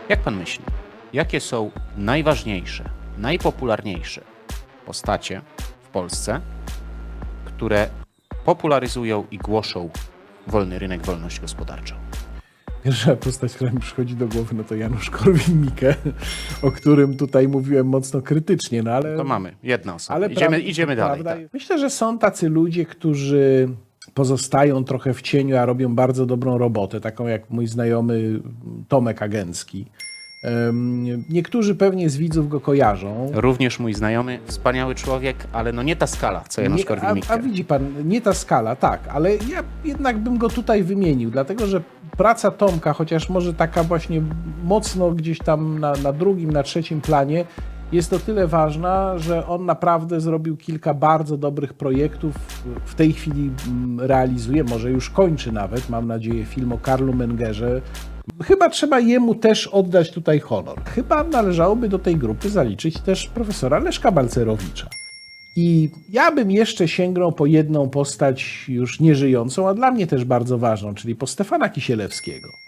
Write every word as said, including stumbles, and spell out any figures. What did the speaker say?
Jak pan myśli, jakie są najważniejsze, najpopularniejsze postacie w Polsce, które popularyzują i głoszą wolny rynek, wolność gospodarczą? Pierwsza postać, która mi przychodzi do głowy, no to Janusz Korwin-Mikke, o którym tutaj mówiłem mocno krytycznie, no ale... To mamy, jedna osoba. Ale idziemy prawda, idziemy dalej. prawda, Tak. Myślę, że są tacy ludzie, którzy pozostają trochę w cieniu, a robią bardzo dobrą robotę, taką jak mój znajomy Tomek Agencki. Niektórzy pewnie z widzów go kojarzą. Również mój znajomy, wspaniały człowiek, ale no nie ta skala, co Janusz Korwin-Mikke. A, a widzi pan, nie ta skala, tak, ale ja jednak bym go tutaj wymienił, dlatego że praca Tomka, chociaż może taka właśnie mocno gdzieś tam na, na drugim, na trzecim planie, jest o tyle ważna, że on naprawdę zrobił kilka bardzo dobrych projektów. W tej chwili realizuje, może już kończy nawet, mam nadzieję, film o Karlu Mengerze. Chyba trzeba jemu też oddać tutaj honor. Chyba należałoby do tej grupy zaliczyć też profesora Leszka Balcerowicza. I ja bym jeszcze sięgnął po jedną postać już nieżyjącą, a dla mnie też bardzo ważną, czyli po Stefana Kisielewskiego.